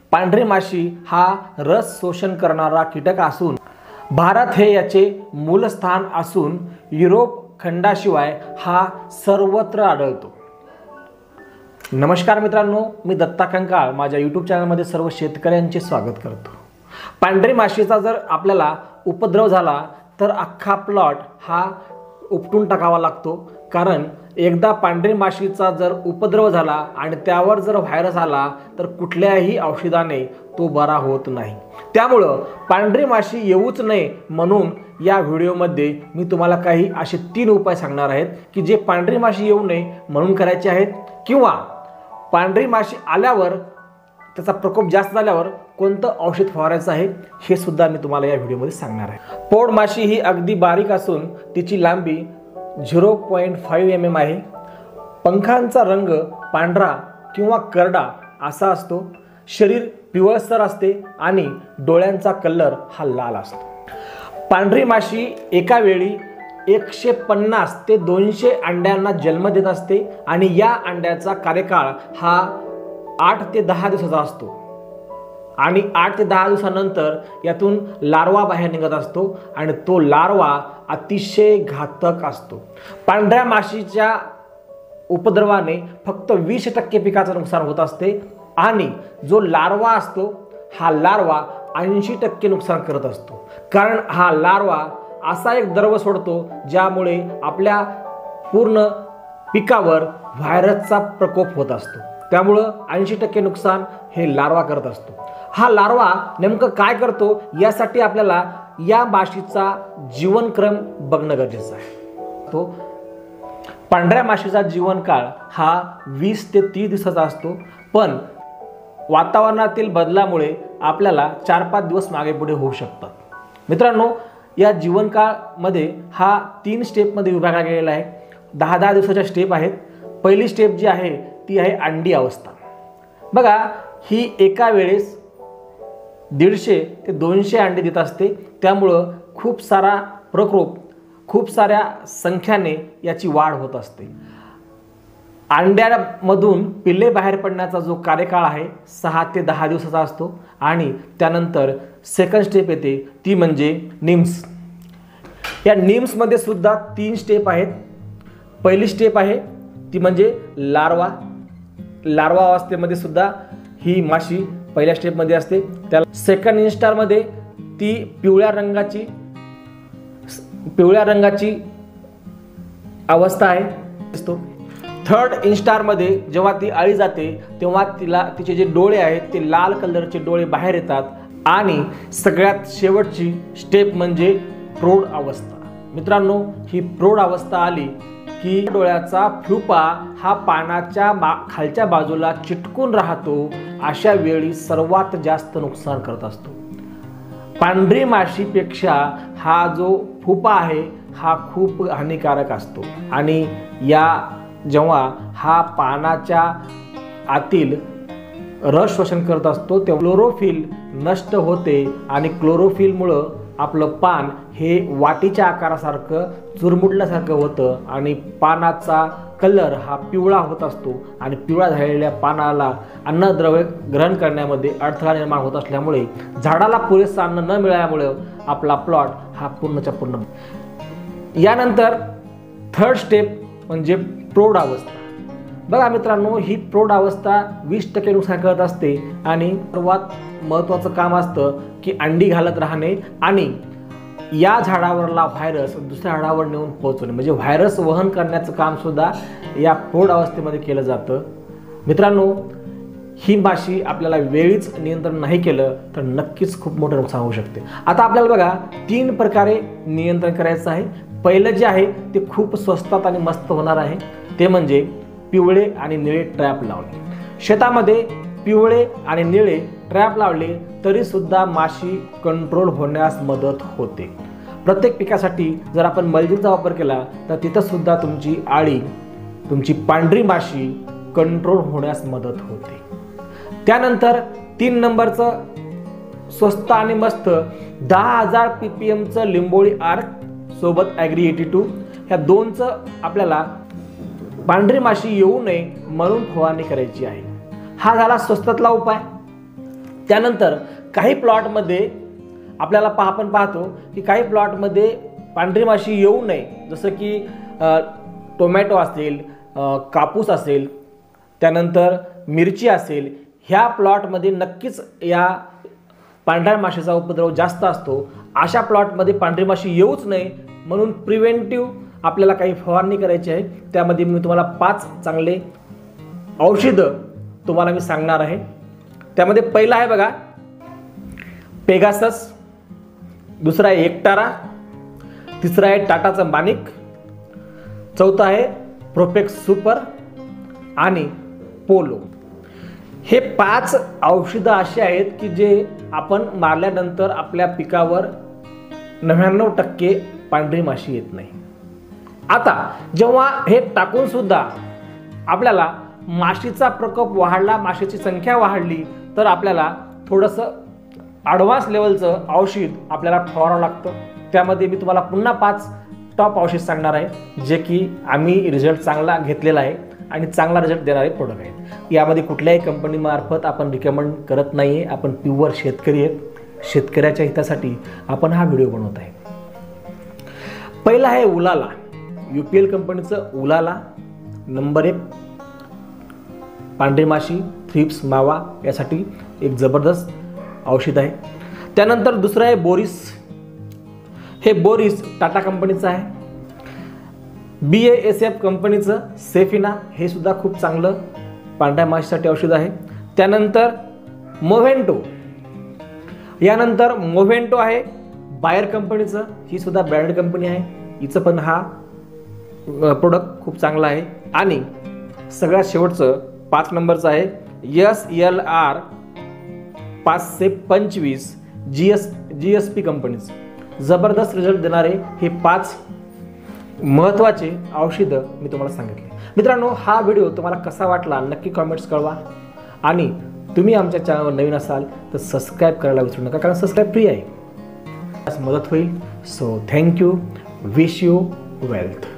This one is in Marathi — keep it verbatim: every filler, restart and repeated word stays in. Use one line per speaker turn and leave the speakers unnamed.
पांढरी माशी हा रस शोषण करणारा कीटक असून भारत हे याचे मूलस्थान असून युरोप खंडाशिवाय हा सर्वत्र आढळतो। नमस्कार मित्रांनो, मी दत्ता कंकाळ माझ्या यूट्यूब चॅनलमध्ये सर्व शेतकऱ्यांचे स्वागत करतो। पांढरी माशीचा जर आपल्याला उपद्रव झाला तर अख्खा प्लॉट हा उपटून टाकावा लागतो, कारण एकदा पांढरी माशीचा जर उपद्रव झाला आणि त्यावर जर व्हायरस आला तर कुठल्याही औषधाने तो बरा होत नाही। त्यामुळं पांढरी माशी येऊच नये म्हणून या व्हिडिओमध्ये मी तुम्हाला काही असे तीन उपाय सांगणार आहेत की जे पांढरी माशी येऊ नये म्हणून करायचे आहेत, किंवा पांढरी माशी आल्यावर त्याचा प्रकोप जास्त झाल्यावर कोणतं औषध फवारायचं आहे हे सुद्धा मी तुम्हाला या व्हिडिओमध्ये सांगणार आहे। पोड माशी ही अगदी बारीक असून तिची लांबी zero point five M M आहे। पंखांचा रंग पांढरा किंवा करडा असा असतो। शरीर पिवळसर असते आणि डोळ्यांचा कलर हा लाल असतो। पांढरी माशी एका वेळी एकशे पन्नास ते दोनशे अंड्यांना जन्म देत असते आणि या अंड्याचा कार्यकाळ हा आठ ते दहा दिवसाचा असतो आणि आठ ते दहा दिवसानंतर यातून लार्वा बाहेर निघत असतो आणि तो लार्वा अतिशय घातक असतो। पांढऱ्या माशीच्या उपद्रवाने फक्त वीस टक्के पिकाचं नुकसान होत असते आणि जो लार्वा असतो हा लार्वा ऐंशी टक्के नुकसान करत असतो, कारण हा लार्वा असा एक द्रव सोडतो ज्यामुळे आपल्या पूर्ण पिकावर व्हायरसचा प्रकोप होत असतो। त्यामुळं ऐंशी टक्के नुकसान हे लार्वा करत असतो। हा लार्वा नेमकं काय करतो यासाठी आपल्याला या माशीचा जीवनक्रम बघणं गरजेचं आहे। तो पांढऱ्या माशीचा जीवनकाळ हा वीस ते तीस दिवसाचा असतो, पण वातावरणातील बदलामुळे आपल्याला चार पाच दिवस मागे पुढे होऊ शकतात। मित्रांनो, या जीवनकाळमध्ये हा तीन स्टेपमध्ये विभागला गेलेला आहे। दहा दहा दिवसाच्या स्टेप आहेत। पहिली स्टेप जी आहे ती आहे अंडी अवस्था। बघा, ही एका वेळेस दीडशे ते दोनशे अंडी देत असते, त्यामुळं खूप सारा प्रकोप खूप साऱ्या संख्याने याची वाढ होत असते। अंड्यामधून पिल्ले बाहेर पडण्याचा जो कार्यकाळ आहे सहा ते दहा दिवसाचा असतो आणि त्यानंतर सेकंड स्टेप येते ती म्हणजे निम्स। या निम्समध्ये सुद्धा तीन स्टेप आहेत। पहिली स्टेप आहे ती म्हणजे लार्वा। लार्वा अवस्थेमध्ये सुद्धा ही माशी पहिल्या स्टेपमध्ये असते। त्याला सेकंड इन्स्टारमध्ये ती पिवळ्या रंगाची पिवळ्या रंगाची अवस्था आहे असतो। थर्ड इन्स्टारमध्ये जेव्हा ती अळी जाते तेव्हा तिला तिचे जे डोळे आहेत ते लाल कलरचे डोळे बाहेर येतात आणि सगळ्यात शेवटची स्टेप म्हणजे प्रौढ अवस्था। मित्रांनो, ही प्रौढ अवस्था आली की डोळ्याचा फ्युपा हा पानाच्या बा खालच्या बाजूला चिटकून राहतो। अशा वेळी सर्वात जास्त नुकसान करत असतो। पांढरी माशीपेक्षा हा जो फुपा आहे हा खूप हानिकारक असतो आणि या जेव्हा हा पानाच्या आतील रस शोषण करत असतो तेव्हा क्लोरोफिल नष्ट होते आणि क्लोरोफिलमुळं आपलं पान हे वाटीच्या आकारासारखं चुरमुडल्यासारखं होतं आणि पानाचा कलर हा पिवळा होत असतो आणि पिवळा झालेल्या पानाला अन्नद्रव्य ग्रहण करण्यामध्ये अडथळा निर्माण होत असल्यामुळे झाडाला पुरेसं अन्न न मिळाल्यामुळे आपला प्लॉट हा पूर्णच्या पूर्ण। यानंतर थर्ड स्टेप म्हणजे प्रौढ अवस्था। बघा मित्रांनो, ही प्रौढ अवस्था वीस टक्के नुकसान करत असते आणि सर्वात महत्त्वाचं काम असतं की अंडी घालत राहणे आणि या झाडावरला व्हायरस दुसऱ्या झाडावर नेऊन पोहोचवणे, म्हणजे व्हायरस वहन करण्याचं काम सुद्धा या प्रौढ अवस्थेमध्ये केलं जातं। मित्रांनो, ही माशी आपल्याला वेळीच नियंत्रण नाही केलं तर नक्कीच खूप मोठं नुकसान होऊ शकते। आता आपल्याला बघा तीन प्रकारे नियंत्रण करायचं आहे। पहिलं जे आहे ते खूप स्वस्तात आणि मस्त होणार आहे, ते म्हणजे पिवळे आणि निळे ट्रॅप लावणे। शेतामध्ये पिवळे आणि निळे ट्रॅप लावले तरी सुद्धा माशी कंट्रोल होण्यास मदत होते। प्रत्येक पिकासाठी जर आपण मल्चिंगचा वापर केला तर तिथं सुद्धा तुमची आळी तुमची पांढरी माशी कंट्रोल होण्यास मदत होते। त्यानंतर तीन नंबरचं स्वस्त आणि मस्त दहा हजार पी पी एमचं लिंबोळी आर्क सोबत ॲग्री एटी टू ह्या दोनचं आपल्याला पांढरी माशी येऊ नये म्हणून फवारणी करायची आहे। हा झाला स्वस्तातला उपाय। त्यानंतर काही प्लॉटमध्ये आपल्याला पहा आपण पाहतो की काही प्लॉटमध्ये पांढरी माशी येऊ नये, जसं की टोमॅटो असेल, कापूस असेल, त्यानंतर मिरची असेल, ह्या प्लॉटमध्ये नक्कीच या पांढऱ्या माशीचा उपद्रव जास्त असतो. अशा प्लॉटमध्ये पांढरी माशी येऊच नये म्हणून प्रिव्हेंटिव्ह आपल्याला काही फवारणी करायची आहे. त्यामध्ये मी तुम्हाला पाच चांगले औषधं तुम्हाला मी सांगणार आहे. त्यामध्ये पहिला आहे बघा पेगासस, दुसरा आहे एकटारा, तिसरा आहे टाटाचं मानिक, चौथा आहे प्रोफेक्स सुपर आणि पोलो. हे पाच औषधं अशी आहेत की जे आपण मारल्यानंतर आपल्या पिकावर नव्याण्णव टक्के पांढरी माशी येत नाही. आता जेव्हा हे टाकून सुद्धा आपल्याला माशीचा प्रकोप वाढला, माशीची संख्या वाढली, तर आपल्याला थोडंसं ॲडव्हान्स लेवलचं औषध आपल्याला फवारावं लागतं. त्यामध्ये मी तुम्हाला पुन्हा पाच टॉप औषध सांगणार आहे जे की आम्ही रिझल्ट चांगला घेतलेला आहे आणि चांगला रिझल्ट देणारे प्रोडक्ट आहेत. यामध्ये कुठल्याही कंपनीमार्फत आपण रिकमेंड करत नाही आहे. आपण प्युअर शेतकरी आहेत, शेतकऱ्याच्या हितासाठी आपण हा व्हिडिओ बनवत आहे. पहिला आहे उलाला, यू पी एल कंपनीचं उलाला. नंबर एक, पांढरी माशी, थ्रिप्स, मावा यासाठी एक जबरदस्त औषध आहे. त्यानंतर दुसरं आहे बोरिस. हे बोरिस टाटा कंपनीचं आहे. बी ए एस एफ कंपनीचं सेफिना, हे सुद्धा खूप चांगलं पांढऱ्या माशीसाठी औषध आहे. त्यानंतर मोव्हेंटो, यानंतर मोव्हेंटो आहे बायर कंपनीचं, ही सुद्धा ब्रँडेड कंपनी आहे. हिचं पण हा प्रोडक्ट खूप चांगला आहे. आणि सगळ्यात शेवटचं पाच नंबरचं आहे एस एल आर पाचशे पंचवीस G S G S P कंपनीचं. जबरदस्त रिझल्ट देणारे हे पाच महत्त्वाचे औषधं मी तुम्हाला सांगितले. मित्रांनो, हा व्हिडिओ तुम्हाला कसा वाटला नक्की कॉमेंट्स कळवा. आणि तुम्ही आमच्या चॅनलवर नवीन असाल तर सबस्क्राईब करायला विसरू नका, कारण सबस्क्राईब फ्री आहे. मदत होईल. So thank you. Wish you wealth.